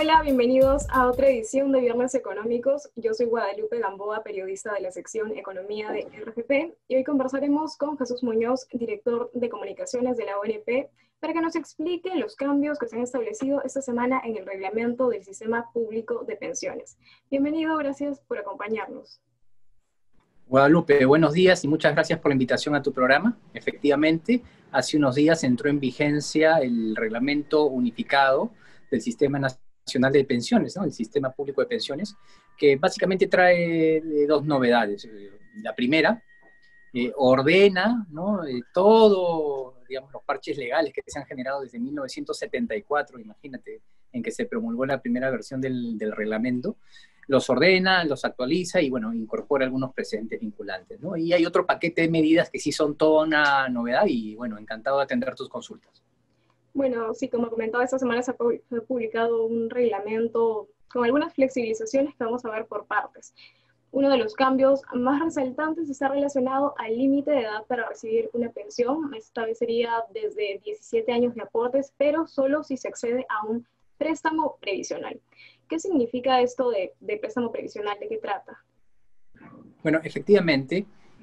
Hola, bienvenidos a otra edición de Viernes Económicos. Yo soy Guadalupe Gamboa, periodista de la sección Economía de RGP, y hoy conversaremos con Jesús Muñoz, director de comunicaciones de la ONP, para que nos explique los cambios que se han establecido esta semana en el reglamento del Sistema Público de Pensiones. Bienvenido, gracias por acompañarnos. Guadalupe, buenos días y muchas gracias por la invitación a tu programa. Efectivamente, hace unos días entró en vigencia el reglamento unificado del Sistema Nacional de Pensiones, ¿no? El Sistema Público de Pensiones, que básicamente trae dos novedades. La primera, ordena, ¿no? Todo, digamos, los parches legales que se han generado desde 1974, imagínate, en que se promulgó la primera versión del reglamento, los ordena, los actualiza y, bueno, incorpora algunos precedentes vinculantes, ¿no? Y hay otro paquete de medidas que sí son toda una novedad y, bueno, encantado de atender tus consultas. Bueno, sí, como comentaba, esta semana se ha publicado un reglamento con algunas flexibilizaciones que vamos a ver por partes. Uno de los cambios más resaltantes está relacionado al límite de edad para recibir una pensión. Esta vez sería desde 17 años de aportes, pero solo si se accede a un préstamo previsional. ¿Qué significa esto de préstamo previsional? ¿De qué trata? Bueno, efectivamente,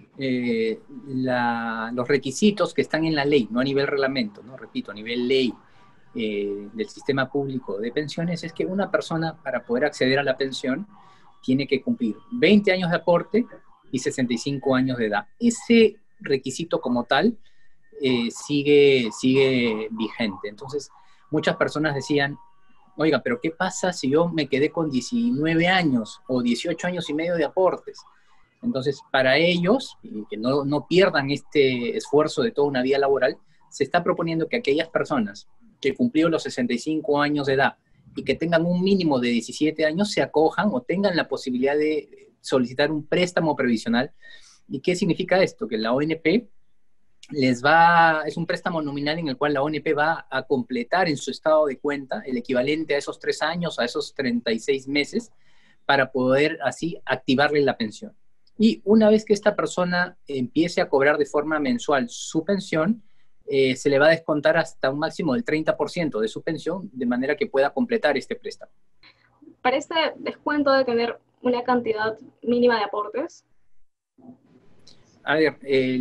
los requisitos que están en la ley, no a nivel reglamento, ¿no? Repito, a nivel ley del sistema público de pensiones, es que una persona para poder acceder a la pensión tiene que cumplir 20 años de aporte y 65 años de edad. Ese requisito como tal sigue vigente. Entonces, muchas personas decían, oiga, pero ¿qué pasa si yo me quedé con 19 años o 18 años y medio de aportes? Entonces, para ellos, y que no pierdan este esfuerzo de toda una vida laboral, se está proponiendo que aquellas personas que cumplieron los 65 años de edad y que tengan un mínimo de 17 años se acojan o tengan la posibilidad de solicitar un préstamo previsional. ¿Y qué significa esto? Que la ONP es un préstamo nominal en el cual la ONP va a completar en su estado de cuenta el equivalente a esos 3 años, a esos 36 meses, para poder así activarle la pensión. Y una vez que esta persona empiece a cobrar de forma mensual su pensión, se le va a descontar hasta un máximo del 30% de su pensión, de manera que pueda completar este préstamo. ¿Para este descuento debe tener una cantidad mínima de aportes? A ver,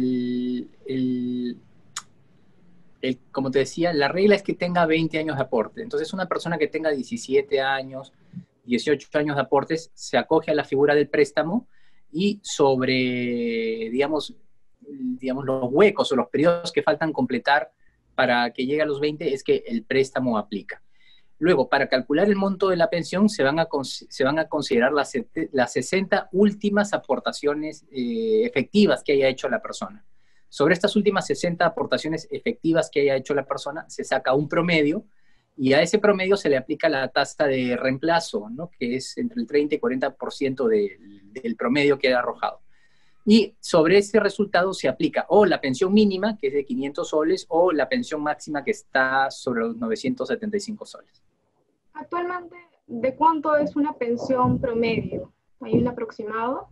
como te decía, la regla es que tenga 20 años de aporte. Entonces, una persona que tenga 17 años, 18 años de aportes, se acoge a la figura del préstamo y sobre, digamos, los huecos o los periodos que faltan completar para que llegue a los 20 es que el préstamo aplica. Luego, para calcular el monto de la pensión, se van a considerar las 60 últimas aportaciones efectivas que haya hecho la persona. Sobre estas últimas 60 aportaciones efectivas que haya hecho la persona, se saca un promedio y a ese promedio se le aplica la tasa de reemplazo, ¿no? Que es entre el 30 y 40% del promedio que ha arrojado. Y sobre ese resultado se aplica o la pensión mínima, que es de 500 soles, o la pensión máxima, que está sobre los 975 soles. Actualmente, ¿de cuánto es una pensión promedio? ¿Hay un aproximado?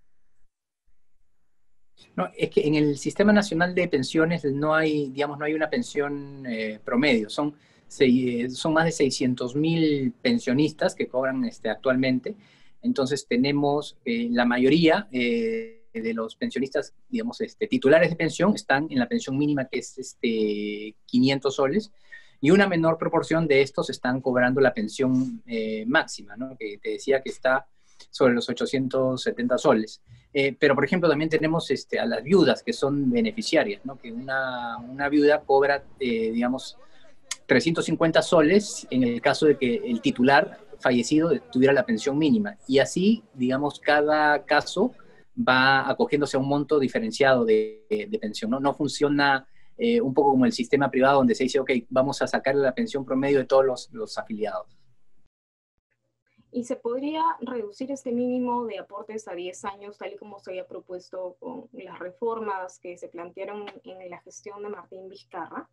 No, es que en el Sistema Nacional de Pensiones no hay, digamos, no hay una pensión promedio. Son más de 600.000 pensionistas que cobran actualmente. Entonces tenemos la mayoría de los pensionistas, digamos, titulares de pensión están en la pensión mínima, que es 500 soles, y una menor proporción de estos están cobrando la pensión máxima, ¿no? Que te decía que está sobre los 870 soles. Pero, por ejemplo, también tenemos a las viudas que son beneficiarias, ¿no? Que una viuda cobra, digamos, 350 soles en el caso de que el titular fallecido tuviera la pensión mínima. Y así, digamos, cada caso va acogiéndose a un monto diferenciado de pensión, ¿no? No funciona un poco como el sistema privado, donde se dice, ok, vamos a sacarle la pensión promedio de todos los afiliados. ¿Y se podría reducir este mínimo de aportes a 10 años, tal y como se había propuesto con las reformas que se plantearon en la gestión de Martín Vizcarra?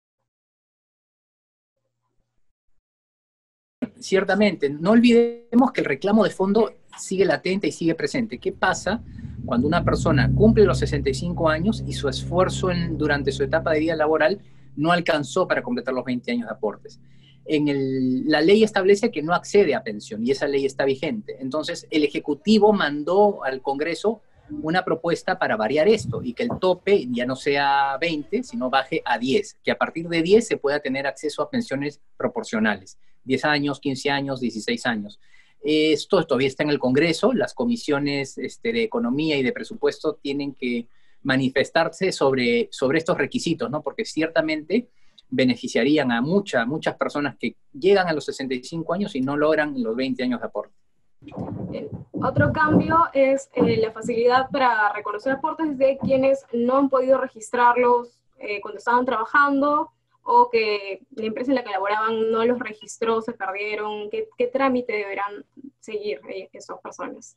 Ciertamente, no olvidemos que el reclamo de fondo sigue latente y sigue presente. ¿Qué pasa cuando una persona cumple los 65 años y su esfuerzo durante su etapa de vida laboral no alcanzó para completar los 20 años de aportes? la ley establece que no accede a pensión y esa ley está vigente. Entonces, el Ejecutivo mandó al Congreso una propuesta para variar esto y que el tope ya no sea 20, sino baje a 10, que a partir de 10 se pueda tener acceso a pensiones proporcionales, 10 años, 15 años, 16 años. Esto todavía está en el Congreso, las comisiones de Economía y de Presupuesto tienen que manifestarse sobre estos requisitos, ¿no? Porque ciertamente beneficiarían a muchas personas que llegan a los 65 años y no logran los 20 años de aporte. Otro cambio es la facilidad para reconocer aportes de quienes no han podido registrarlos cuando estaban trabajando o que la empresa en la que laboraban no los registró, se perdieron. ¿Qué trámite deberán seguir esas personas?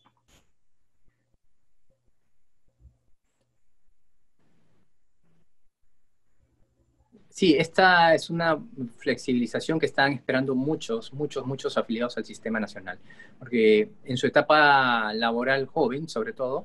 Sí, esta es una flexibilización que están esperando muchos afiliados al Sistema Nacional, porque en su etapa laboral joven, sobre todo,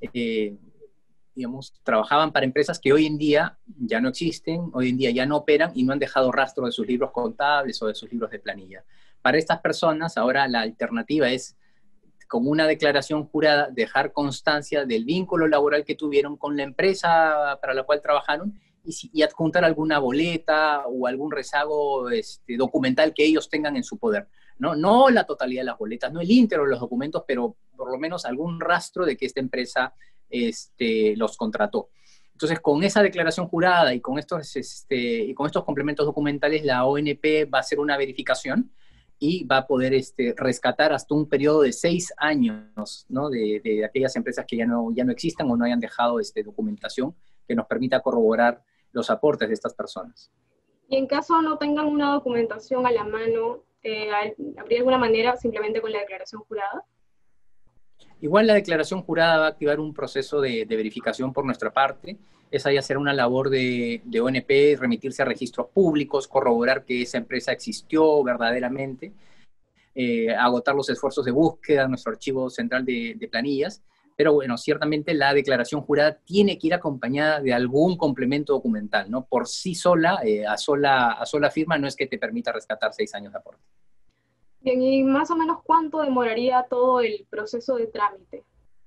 digamos, trabajaban para empresas que hoy en día ya no existen, hoy en día ya no operan y no han dejado rastro de sus libros contables o de sus libros de planilla. Para estas personas, ahora la alternativa es, con una declaración jurada, dejar constancia del vínculo laboral que tuvieron con la empresa para la cual trabajaron y adjuntar alguna boleta o algún rezago documental que ellos tengan en su poder. No la totalidad de las boletas, no el íntegro de los documentos, pero por lo menos algún rastro de que esta empresa los contrató. Entonces, con esa declaración jurada y con estos complementos documentales, la ONP va a hacer una verificación y va a poder rescatar hasta un periodo de 6 años, ¿no? de aquellas empresas que ya no existan o no hayan dejado documentación que nos permita corroborar los aportes de estas personas. Y en caso no tengan una documentación a la mano, ¿habría alguna manera simplemente con la declaración jurada? Igual la declaración jurada va a activar un proceso de verificación por nuestra parte. Esa ya será una labor de ONP, remitirse a registros públicos, corroborar que esa empresa existió verdaderamente, agotar los esfuerzos de búsqueda en nuestro archivo central de planillas. Pero bueno, ciertamente la declaración jurada tiene que ir acompañada de algún complemento documental, ¿no? Por sí sola, a sola firma, no es que te permita rescatar 6 años de aporte. Bien, ¿y más o menos cuánto demoraría todo el proceso de trámite?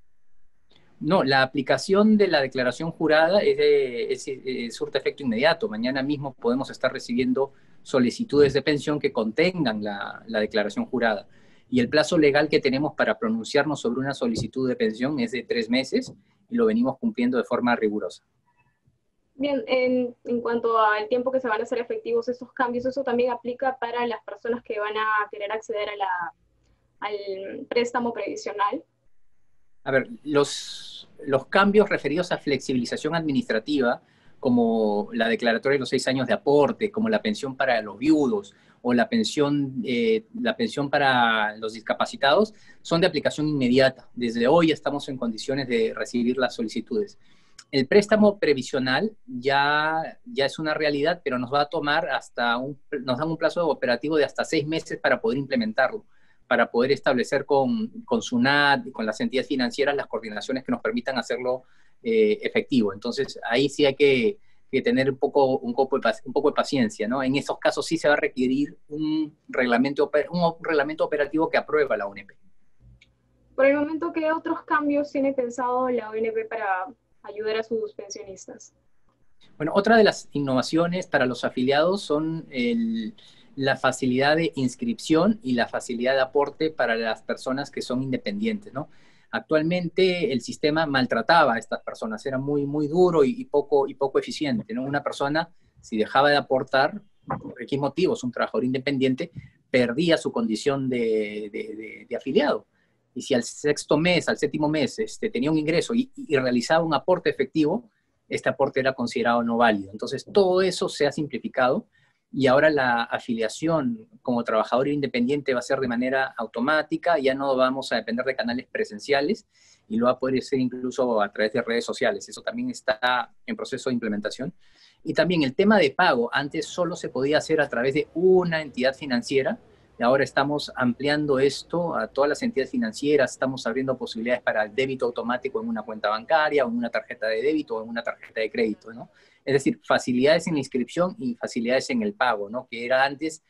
No, la aplicación de la declaración jurada surte efecto inmediato. Mañana mismo podemos estar recibiendo solicitudes de pensión que contengan la declaración jurada. Y el plazo legal que tenemos para pronunciarnos sobre una solicitud de pensión es de 3 meses y lo venimos cumpliendo de forma rigurosa. Bien, en cuanto al tiempo que se van a hacer efectivos esos cambios, ¿eso también aplica para las personas que van a querer acceder al préstamo previsional? A ver, los cambios referidos a flexibilización administrativa, como la declaratoria de los 6 años de aporte, como la pensión para los viudos o la pensión para los discapacitados, son de aplicación inmediata. Desde hoy estamos en condiciones de recibir las solicitudes. El préstamo previsional ya es una realidad, pero nos va a tomar nos dan un plazo operativo de hasta 6 meses para poder implementarlo, para poder establecer con SUNAT y con las entidades financieras las coordinaciones que nos permitan hacerlo efectivo. Entonces, ahí sí hay que tener un poco de paciencia, ¿no? En esos casos sí se va a requerir un reglamento operativo que aprueba la ONP. Por el momento, ¿qué otros cambios tiene pensado la ONP para ayudar a sus pensionistas? Bueno, otra de las innovaciones para los afiliados son la facilidad de inscripción y la facilidad de aporte para las personas que son independientes, ¿no? Actualmente el sistema maltrataba a estas personas, era muy, muy duro y poco eficiente, ¿no? Una persona, si dejaba de aportar, por X motivos, un trabajador independiente, perdía su condición de afiliado. Y si al 6º mes, al 7º mes, tenía un ingreso y realizaba un aporte efectivo, este aporte era considerado no válido. Entonces, todo eso se ha simplificado y ahora la afiliación como trabajador independiente va a ser de manera automática, ya no vamos a depender de canales presenciales y lo va a poder hacer incluso a través de redes sociales. Eso también está en proceso de implementación. Y también el tema de pago, antes solo se podía hacer a través de una entidad financiera, y ahora estamos ampliando esto a todas las entidades financieras, estamos abriendo posibilidades para el débito automático en una cuenta bancaria, o en una tarjeta de débito, o en una tarjeta de crédito, ¿no? Es decir, facilidades en la inscripción y facilidades en el pago, ¿no? Que era antes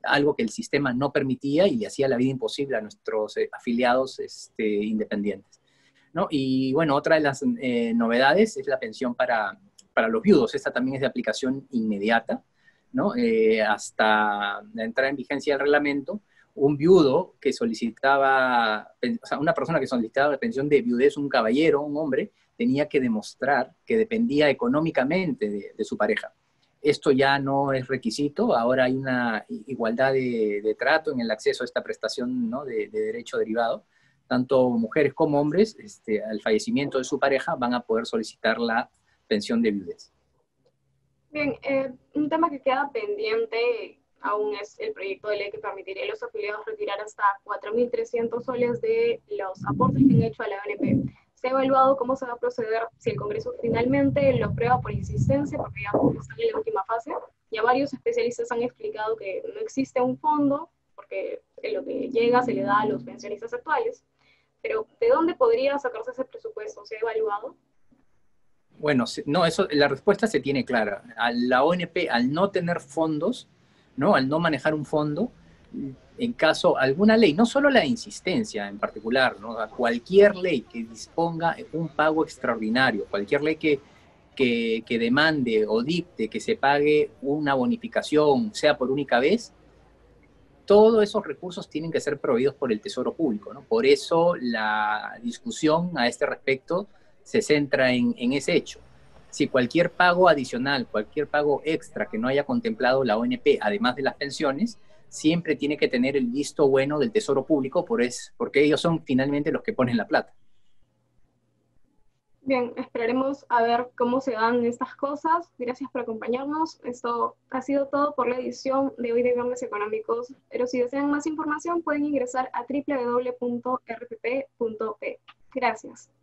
algo que el sistema no permitía y le hacía la vida imposible a nuestros afiliados independientes, ¿no? Y bueno, otra de las novedades es la pensión para los viudos. Esta también es de aplicación inmediata, ¿no? Hasta la entrada en vigencia del reglamento, un viudo que solicitaba, o sea, una persona que solicitaba la pensión de viudez, un caballero, un hombre, tenía que demostrar que dependía económicamente de su pareja. Esto ya no es requisito, ahora hay una igualdad de trato en el acceso a esta prestación, ¿no?, de derecho derivado. Tanto mujeres como hombres, al fallecimiento de su pareja, van a poder solicitar la pensión de viudez. Bien, un tema que queda pendiente aún es el proyecto de ley que permitiría a los afiliados retirar hasta 4.300 soles de los aportes que han hecho a la ONP. Se ha evaluado cómo se va a proceder si el Congreso finalmente lo aprueba por insistencia, porque ya están en la última fase. Ya varios especialistas han explicado que no existe un fondo, porque lo que llega se le da a los pensionistas actuales. Pero, ¿de dónde podría sacarse ese presupuesto? ¿Se ha evaluado? Bueno, no, la respuesta se tiene clara. A la ONP, al no tener fondos, ¿no?, al no manejar un fondo, en caso alguna ley, no solo la de insistencia en particular, ¿no?, cualquier ley que disponga un pago extraordinario, cualquier ley que demande o dicte que se pague una bonificación, sea por única vez, todos esos recursos tienen que ser proveídos por el Tesoro Público, ¿no? Por eso la discusión a este respecto se centra en ese hecho. Si cualquier pago adicional, cualquier pago extra que no haya contemplado la ONP, además de las pensiones, siempre tiene que tener el visto bueno del Tesoro Público, porque ellos son finalmente los que ponen la plata. Bien, esperaremos a ver cómo se dan estas cosas. Gracias por acompañarnos. Esto ha sido todo por la edición de hoy de Viernes Económicos. Pero si desean más información, pueden ingresar a www.rpp.p. Gracias.